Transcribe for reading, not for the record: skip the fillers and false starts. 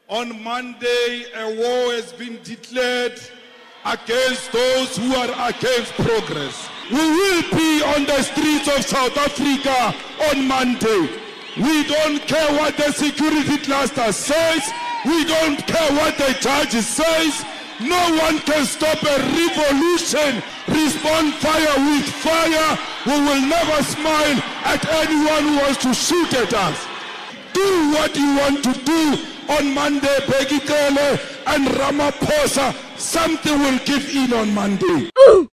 On Monday, a war has been declared against those who are against progress. We will be on the streets of South Africa on Monday. We don't care what the security cluster says. We don't care what the judge says. No one can stop a revolution. Respond fire with fire. We will never smile at anyone who wants to shoot at us. Do what you want to do on Monday, Begitele and Ramaphosa. Something will give in on Monday.